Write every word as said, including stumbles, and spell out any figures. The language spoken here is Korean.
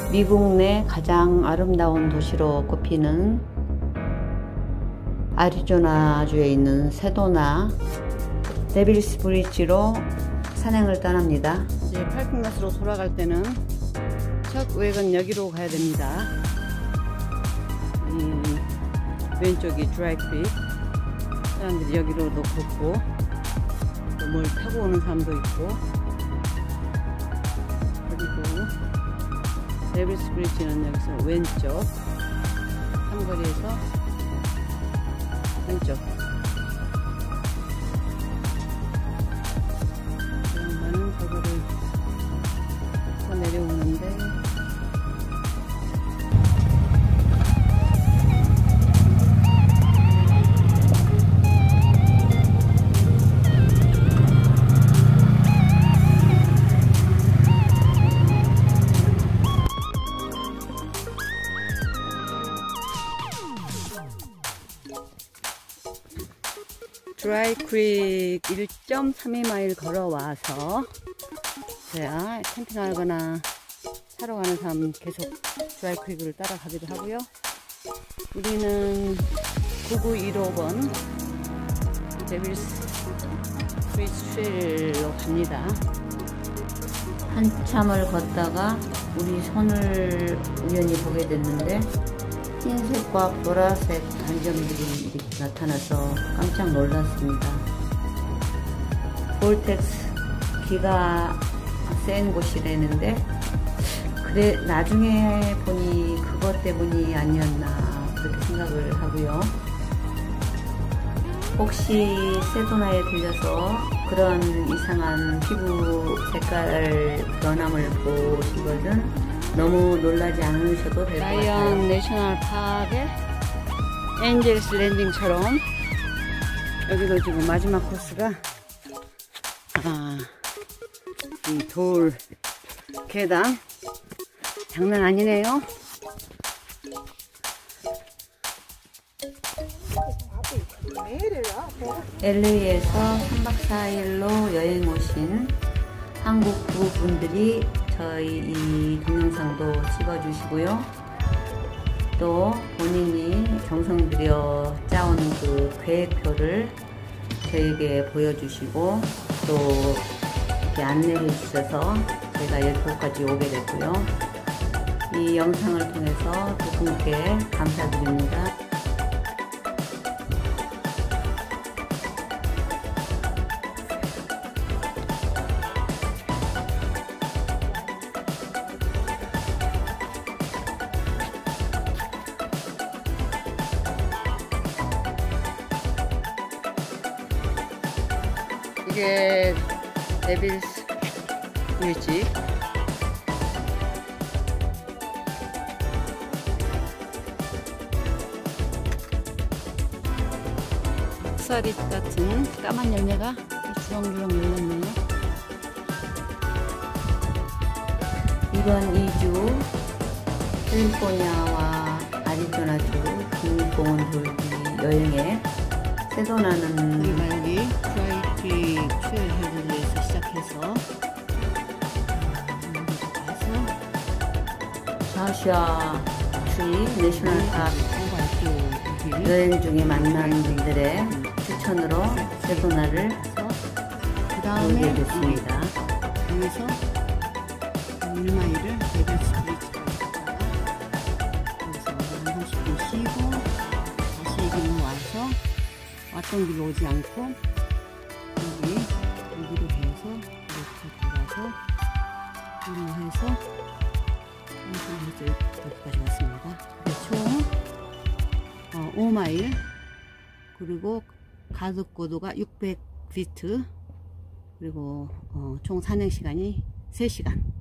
미국 내 가장 아름다운 도시로 꼽히는 애리조나주에 있는 세도나 데빌스 브릿지로 산행을 떠납니다. 이제 파킹plat으로 돌아갈 때는 척웨건 여기로 가야 됩니다. 이 왼쪽이 드라이크릭, 사람들이 여기로도 걷고 또 뭘 타고 오는 사람도 있고, 그리고 데빌스 브릿지는 여기서 왼쪽 삼거리에서 왼쪽 양반은 저거를 더 내려오는데 드라이 크릭 일 점 삼이 마일 걸어와서 저야 캠핑하거나 사러 가는 사람 계속 드라이 크릭을 따라가기도 하고요. 우리는 구구일오 번 데빌스 브릿지 트레일로 갑니다. 한참을 걷다가 우리 손을 우연히 보게 됐는데 흰색과 보라색 반점들이 이렇게 나타나서 깜짝 놀랐습니다. 볼텍스 기가 센 곳이라는데 그래 나중에 보니 그것 때문이 아니었나 그렇게 생각을 하고요. 혹시 세도나에 들려서 그런 이상한 피부 색깔 변함을 보시거든 너무 놀라지 않으셔도 될 것 같아요. 라이언 내셔널 파크의 엔젤스 랜딩처럼 여기도 지금 마지막 코스가 아, 이 돌 계단 장난 아니네요. 엘에이에서 삼 박 사 일로 여행 오신 한국 부부분들이 저희 이 동영상도 찍어주시고요. 또 본인이 정성 들여 짜온 그 계획표를 저에게 보여주시고 또 이렇게 안내해 주셔서 제가 여기까지 오게 됐고요. 이 영상을 통해서 두 분께 감사드립니다. 이게 데빌스 브릿지. 쌀이 같은 까만 열매가 주렁주렁 열렸네요. 이번 이 주 캘리포니아와 애리조나주 국립공원 돌기 여행에 세도나는 우리가 여기 드라이크릭 트레일 헤드에서 시작해서 자슈아 트리 내셔널 파크 여행 중에 만난 분들의 추천으로 세도나를 그 다음에 됐습니다. 여기서 일 마일을 데빌스 브릿지까지 갔다가 여기서 한 삼십 분 쉬고 다시 여기로 와서 왔던 길로 오지 않고 여기 여기로 해서 이렇게 돌아서 이리로 해서 이렇게 여기까지 왔습니다. 총 어, 오 마일 그리고 가속 고도가 육백 피트 그리고 어, 총 산행 시간이 세 시간.